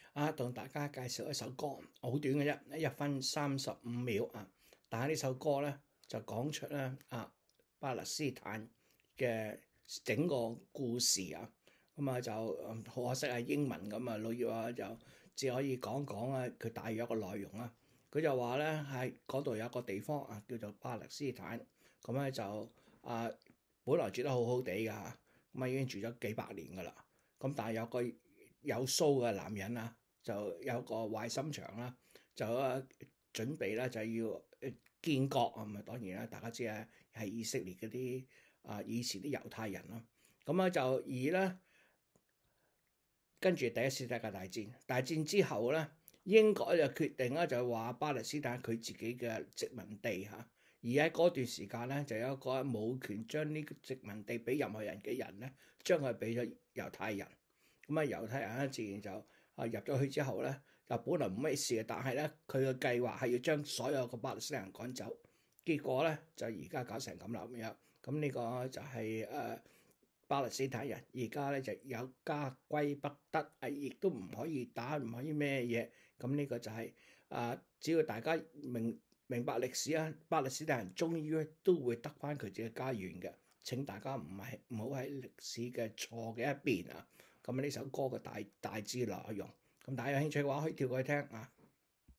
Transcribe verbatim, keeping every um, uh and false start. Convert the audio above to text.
啊，同大家介紹一首歌，好短嘅啫，一分三十五秒啊。但係呢首歌咧就講出咧啊巴勒斯坦嘅整個故事啊。咁啊就好可惜係英文咁啊，老葉啊就只可以講講啊佢大約個內容啦。佢就話咧喺嗰度有一個地方啊叫做巴勒斯坦，咁咧就啊本來住得好好地㗎嚇，咁啊已經住咗幾百年㗎啦。咁但係有個有鬚嘅男人啊，就有個壞心腸啦，就啊準備咧就要誒建國啊，咪當然啦，大家知啊係以色列嗰啲啊以前啲猶太人咯。咁啊就而咧跟住第一次世界大戰，大戰之後咧，英國就決定咧就話巴勒斯坦佢自己嘅殖民地嚇。而喺嗰段時間咧，就有一個冇權將呢個殖民地俾任何人嘅人咧，將佢俾咗猶太人。咁啊，猶太人咧自然就啊入咗去之後咧，就本來冇咩事嘅，但係咧佢嘅計劃係要將所有嘅巴勒斯坦人趕走，結果咧就而家搞成咁啦咁樣。咁呢個就係、是、誒、呃、巴勒斯坦人而家咧就有家歸不得，係亦都唔可以打，唔可以咩嘢。咁呢個就係、是、啊、呃，只要大家明明白歷史啊，巴勒斯坦人終於都會得翻佢自己家園嘅。請大家唔係唔好喺歷史嘅錯嘅一邊啊！咁呢首歌嘅大大致內容，咁大家有興趣嘅話可以跳過去聽啊。